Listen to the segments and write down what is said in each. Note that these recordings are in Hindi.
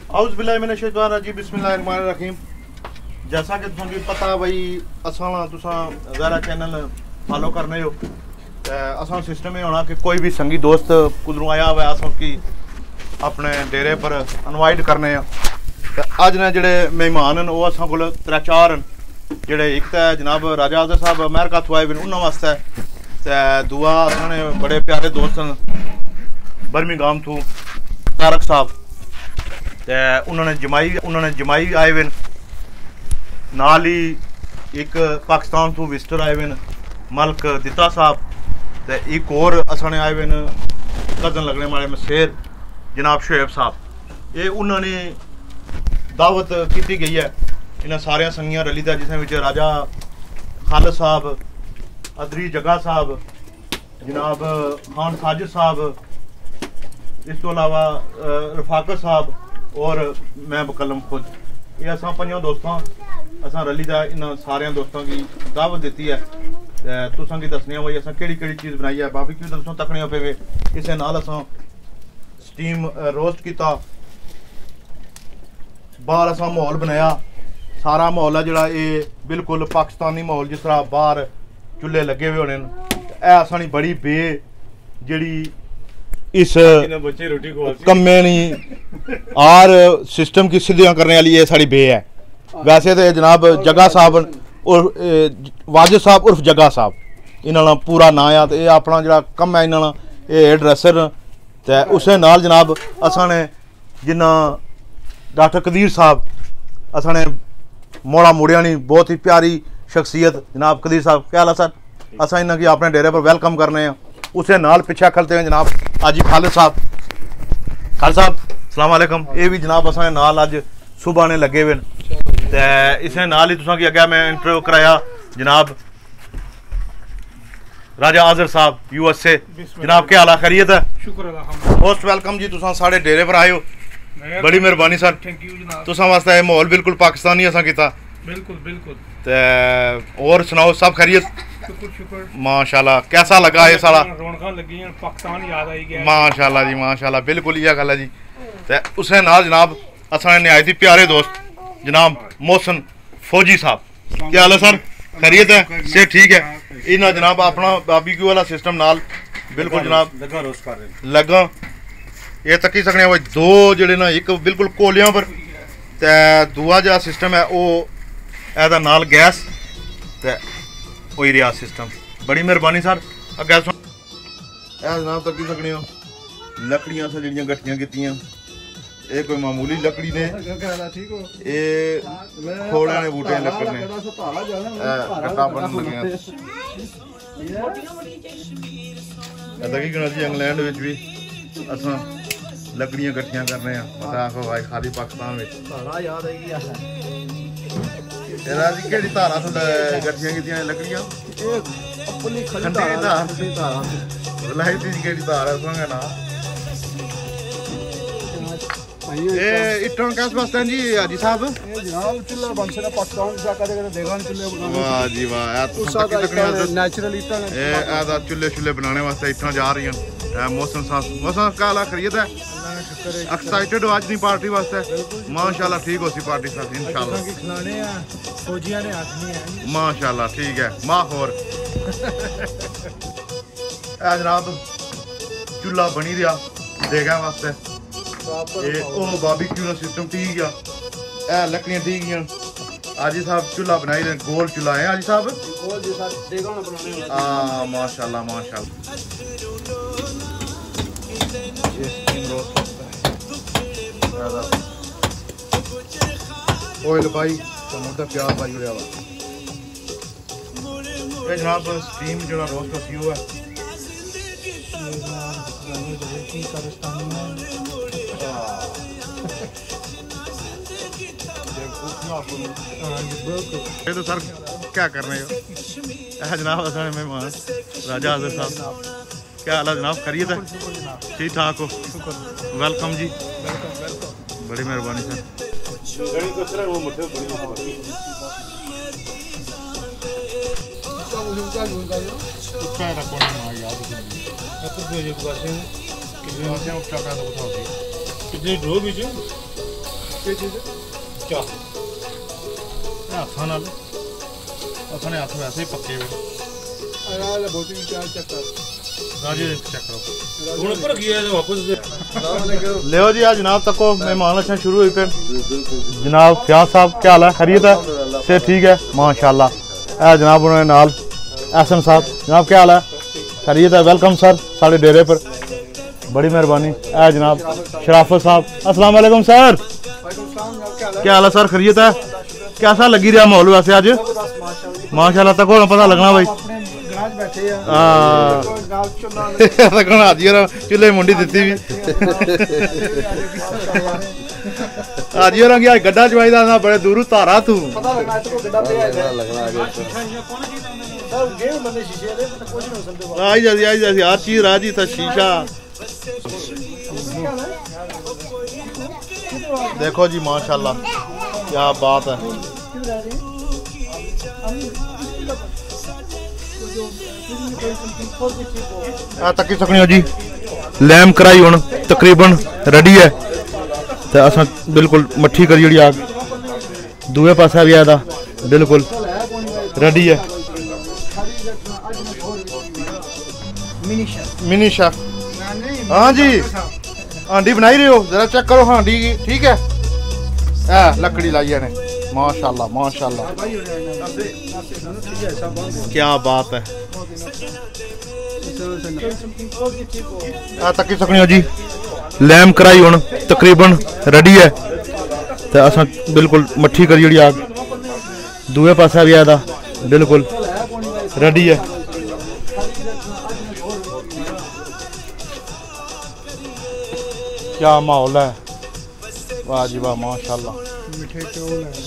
औज़ बिल्लाहि मिनश शैतानिर रजीम बिस्मिल्लाहिर रहमानिर रहीम। जैसा कि तुसें पता भाई असां तुसां ज़रा चैनल फॉलो करने हो असां सिस्टम होना कि कोई भी संगी दोस्त कुदरों आया हुआ अस उसकी अपने डेरे पर इनवाइट करने अज ने जेह्ड़े मेहमान न वो असां कोल 3-4 न जेह्ड़े एक तो जनाब राजा आज़र साहब अमेरिका तो आए हुए उन्होंने वास्ते ते दूआ असाने बड़े प्यारे दोस्त न बर्मिंघम तो तारक साहब ते उन्होंने जमाई आए हुए नाल ही एक पाकिस्तान तो विजिटर आए हुए मलक दिता साहब ते एक और असाने आए हुए कज़न लगने वाले मसेर जनाब शुएब साहब। ये उन्होंने दावत की गई है इन्हें सारिया संगियां रली दा जिसमें राजा खालिद साहब अदरी जगा साहब जनाब खान साजिद साहब इस तो अलावा रफाकत साहब और मैं बकलम खुद ये असा 5 दोस्तों असा रली दा इन सारे दोस्तों की दावत दी है तुसां की दसने भाई असा केड़ी चीज़ बनाई है बारबेक्यू तुसां तकने पे इस नाल असा स्टीम रोस्ट किया बाहर असा माहौल बनाया सारा माहौल है जोड़ा ये बिल्कुल पाकिस्तानी माहौल जिस तरह बाहर चूल्हे लगे हुए होने असानी बड़ी बे जी इस कम्मे नहीं आर सिस्टम की सिद्धियां करने वाली ये साड़ी बे है। वैसे तो जनाब जगा साहब वाजिद साहब उर्फ जगा साहब इन्होंने पूरा ना आ तो अपना जो कम है इन्होंने ये हेयर ड्रैसर तो उस नाल जनाब असाने जिन्ना डॉक्टर कदीर साहब असाने मोड़ा मुड़िया नहीं बहुत ही प्यारी शख्सियत जनाब कदीर साहब क्या हाल है सर असा इन्हें अपने डेरे पर वेलकम करने उस नाल पिछा खलते हैं जनाब अज खालिद साहब सलाम वालेकुम ये भी जनाब असा नाल अज सुबह ने लगे हुए तो इस नाल ही तुसा की अगे मैं इंटरव्यू कराया जनाब राजा आज़र साहब USA जनाब क्या हाल है खैरियत है शुक्र मोस्ट वेलकम जी तुसा साढ़े डेरे पर आए हो बड़ी मेहरबानी सर तुसा वास्ते माहौल बिल्कुल पाकिस्तानी असा किता बिल्कुल और सुनाओ सब खैरियत माशाल्लाह कैसा लगा ये सारा माशाल्लाह जी माशाल्लाह बिल्कुल यह गल है जी तो उस नाल जनाब असा नहायत ही प्यारे दोस्त जनाब मोहसन फौजी साहब क्या हाल है सर खैरियत है से ठीक है इन्हें जनाब अपना बारबेक्यू वाला सिस्टम नाल बिल्कुल जनाब लगा ये तकी सकने भाई दो जेडे ना एक बिल्कुल कोलियां पर ते दूआ जो सिस्टम है वो एदा नाल गैस ते होई रहा सिस्टम बड़ी मेहरबानी सर अगे जनाब तकी सकने हो लकड़ियां से जड़ियां गठियां कीतियां ये कोई मामूली लकड़ी ने ये खोड़े ने बूटे लकड़ ने गट्टा बनन लगे इंग्लैंड विच भी असा लकड़ियां कट्ठियां करने पता आखो भाई खाली पाकिस्तान में केड़ी धारा कट्ठियां कीतियां लकड़ियां केड़ी धार है ना ये इटन कैस वास्ते जी हाजी साहब जनाब चूल्हा बन सकता पाकिस्तान से कदे कदे देखा चूल्हे बनाने वाह जी वाह नेचुरल ईटा ने ए चूल्हे बनाने वास्ते इटन जा रही हैं मौसम मौसम का हाल खरीद है एक्साइटेड हो आज दी पार्टी वास्ते माशाल्लाह ठीक हो सी पार्टी साथ इंशाल्लाह की खिलाने हैं फौजियां ने आखनी है माशाल्लाह ठीक है माहौर ए जनाब चूल्हा बनी रहा देखा वास्ते ये ओ बारबेक्यू का सिस्टम ठीक है ए लकड़ियां ठीक हैं आजी साहब चूल्हा बनाई दे गोल चूल्हा है आजी साहब गोल जी साहब देगा ना बनाने हां माशाल्लाह माशाल्लाह ये स्टीम रोस्ट ऑयल भाई टमाटर प्याज भाई उड़े वाला ये जनाब स्टीम जो रोस्ट का हुआ है ये तो सर क्या कर रहे हो जनाब असल मेहमान राजा आज़र साहब क्या हाल है जनाब खैरियत है ठीक ठाक हो वेलकम जी बड़ी मेहरबानी सर ਕੀ ਚੀਜ਼ क्या हाथों नाल अपने हाथ वैसे ही पक्के हुए ਆਇਆ ਲੈ ਬੋਤੀ ਚਾਰ ਚੱਕਰ राजी चेक करो ਹੁਣ ਉੱਪਰ ਕੀ ਹੈ ਵਾਪਸ लियो जी आज जनाब तको मेहमान अच्छा शुरू हुई पे जनाब फयाज साहब क्या हाल है खैरियत है से ठीक है माशाल्लाह जनाब उन्होंने नाल एहसन साहब जनाब क्या हाल है खैरियत है वेलकम सर साढ़े डेरे पर बड़ी मेहरबानी जनाब शराफत साहब अस्सलाम वालेकुम सर क्या हाल है सर खैरियत है कैसा लगी रहा माहौल वैसे आज माशाल्लाह तक पता लगना भाई चूल्हे मुंडी दी भी हाजी और गड्ढा चवाई दा बड़े दूर तारा तू आई जाती हर चीज राजी था शीशा देखो जी माशाल्लाह क्या बात है तकी सकनी हो जी लैम कराई हुण तकरीबन रेडी है तो अस बिल्कुल मट्ठी करी जी आग दूए पासा भी आया बिल्कुल रेडी है मिनी शेफ हाँ जी हांडी बनाई रहे हो जरा चेक करो हांडी ठीक है लकड़ी लाई ने माशाल्लाह माशाल्लाह क्या बात है तकी सकनी हो जी लैम कराई हुण तकरीबन रेडी है तो अस बिल्कुल मट्ठी करी जी आग दूए पासा भी आया बिल्कुल रेडी है क्या माहौल है वाह जी वाह माशाल्लाह मिठे चौल है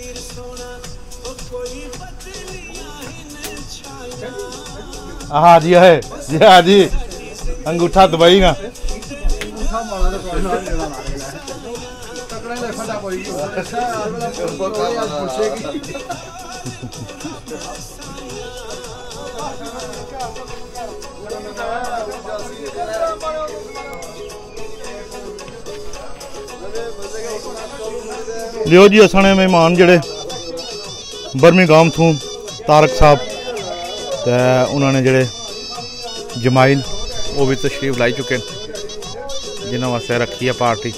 हाँ जी है जी हाँ जी अंगूठा दबाई ना लियो जी असने मेहमान जड़े बर्मिंघम थू तारक साहब तो उन्होंने जड़े जमाइल वो भी तशरीफ लाई चुके हैं जिन्होंने वास्ते रखी है पार्टी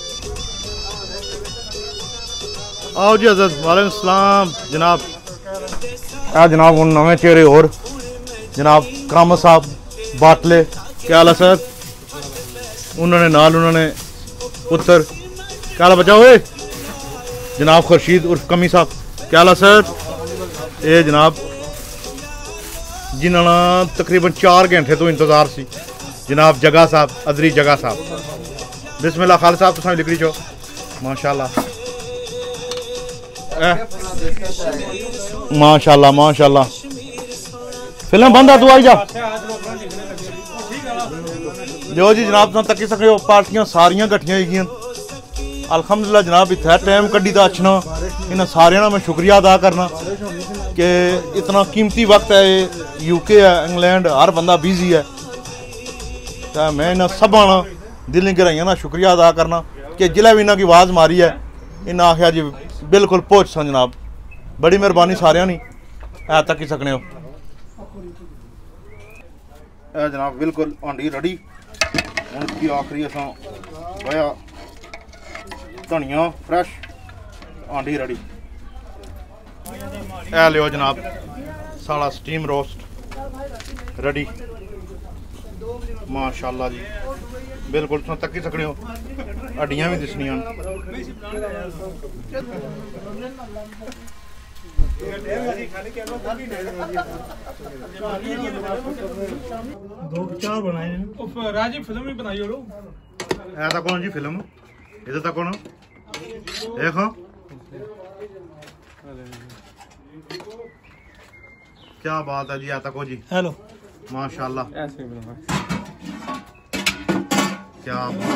आओ जी हजरत वालेकुम सलाम जनाब जनाब हूँ नवे चेहरे और जनाब करामत साहब बाटले क्या हाल है सर उन्होंने नाल उन्होंने पुत्र क्या हाल बचा हुए जनाब खुर्शीद उर्फ कमी साहब क्या हाल है सर ये जनाब जिन्होंने तकरीबन 4 घंटे तो इंतजार सी जनाब जगा साहब अदरी जगा साहब बिस्मिल्लाह खालिद साहब तुम लिखड़ी चो माशाल्लाह माशाल्लाह माशाल्लाह फिल्म बंद है तू आई जा जो जी जनाब तुम तकी सको पार्टियां सारियां गठियां होगी अल्हम्दुलिल्लाह जनाब इतना टाइम कड्डी दा अच्छना इन्हें सारे मैं शुक्रिया अदा करना कि इतना कीमती वक्त है यूके है इंग्लैंड हर बंदा बिजी है तो मैं इन्हें सब दिल गहराइया का शुक्रिया अदा करना कि जिले भी इन्हों की आवाज़ मारी है इन्हें आख्या जी बिल्कुल पहुँच सन जनाब बड़ी मेहरबानी सारिया नहीं है तक ही सकने हो जनाब बिल्कुल हांडी रेडी उनकी आखिरी असा वाया धनिया फ्रैश हांडी रेडी ए लियो जनाब साला स्टीम रोस्ट रेडी माशाल्लाह जी बिल्कुल तुम तकी सकने हो हड्डियां भी दिसनियां दो चार बनाए राजी फिल्म ही बनाई लो ऐसा कौन जी फिल्म इधर तक कौन देखो क्या बात है जी आता को जी हेलो माशाल्लाह क्या बात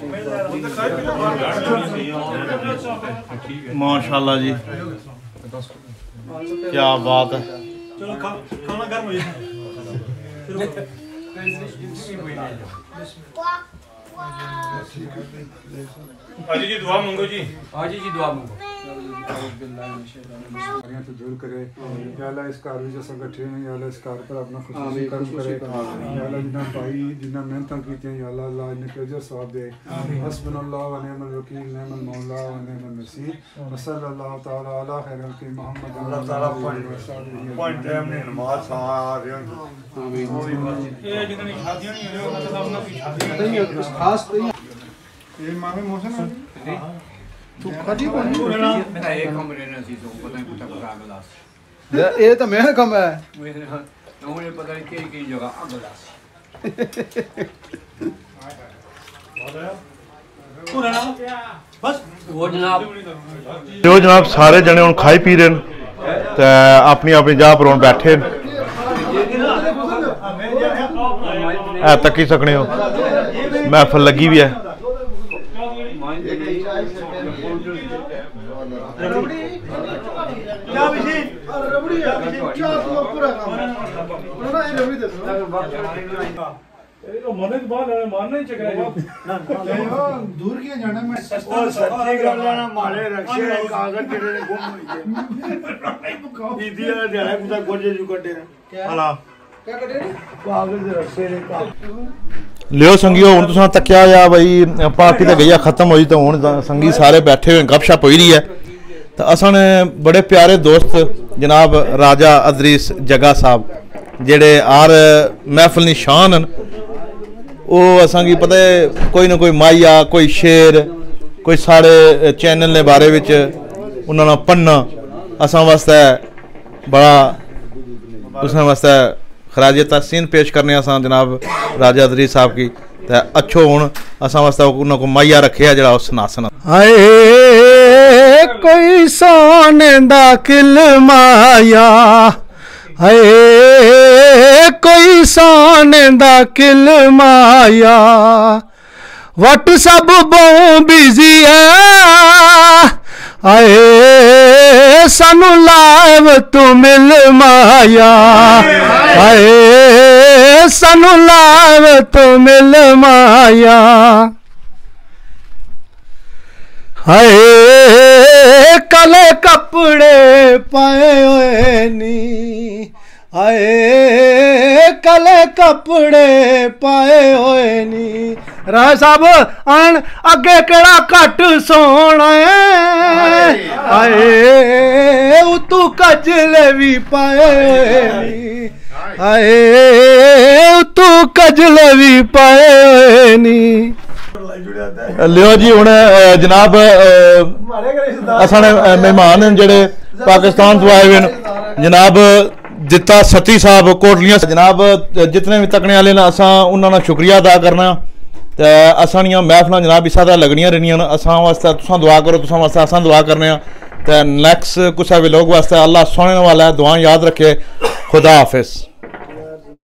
माशाल्लाह जी, क्या बात है। चलो खाना गर्म हो जाए। हाजी जी दुआ मांगो जी। हाजी जी दुआ मांगो। तो दूर करे या अल्लाह इस कार में जैसा बैठे हैं या अल्लाह इस कार पर अपना खुशी कर्म करे या अल्लाह जिन्ना भाई जिन्ना मेहनत की थी या अल्लाह अल्लाह इनके अजर सवाब दे। हस्बुनल्लाह व निअमल वकील निअमल मौला व निअमल नसीर व सल्लल्लाहु तआला अला खैरिल खल्क़ि मोहम्मद। अल्लाह ताला पॉइंट टाइम ने नमाज आ रहे हैं। आमीन। ये जितनी शादियां नहीं हो रही मतलब अपना की शादी नहीं खास ये मामे मौसम है तू खादी कौन मेरा एक कमरे में थी तो पता नहीं कुछ पता गलास ये तो मैं कम है उन्हें पता नहीं की जगह गलास बस वो जनाब जो जनाब सारे जने हुण खाई पी रहे ते अपनी अपनी जगह पर हुण बैठे तकी सकने हो महफल लगी भी है। दूर किया जाना मैं सच्ची गल है ना माले रक्षे कागज तेरे ने गुम हुई है दीदी वाला दिहाड़ा कुछ गोजे जू कटे हां क्या कटे कागज रक्षे ने लियो संगियो हुण तुसां तक्या या भाई पार्टी तो गई खत्म हुई तो हुण संगी सारे बैठे हुए गपशप हो रही है। तो असां ने बड़े प्यारे दोस्त जनाब राजा अदरीस जगा साहब जेड़े आर महफिल नी शान न वो असां की पता है कोई ना कोई माइया कोई शेर कोई साढ़े चैनल ने बारे विच उन्होंने पढ़ना असां वास्ते बड़ा उस वास्ते खराज तहसीन पेश करने असां जनाब राजा अदरीस साहब की ते अच्छो हुण असां वास्ते उन्होंने को माइया रखे जड़ा उस सुनासन। हाय कोई सोने दा किल माया हाय कोई सोने दा किल माया व्हाट्सएप बहुत बिजी है आए सानू लाइव तू मिल माया आए सानू लाइव तू मिल माया हाय काले कपड़े पाए हुए नी हाय काले कपड़े पाए हुए नी राय साहब आन अगे केड़ा घट सोना है हाय तू कजले भी पाए हुए नी हाय तू कजले भी पाए हुए नी। लियो जी हुण जनाब असां मेहमान जेड़े पाकिस्तान तो आए हुए जनाब जिता सती साहब कोटलियां जनाब जितने भी तकने वाले ने असां उन्होंने शुक्रिया अदा करना ते असां दियां महफिलां जनाब इस तरह लगनियां रहनियां असां वास्ते तुसां दुआ करो तुसां वास्ते असां दुआ करने ते नेक्स्ट कुछ भी लोग वास्ते अल्लाह सुनने वाला है दुआ याद रखे। खुदा हाफिज।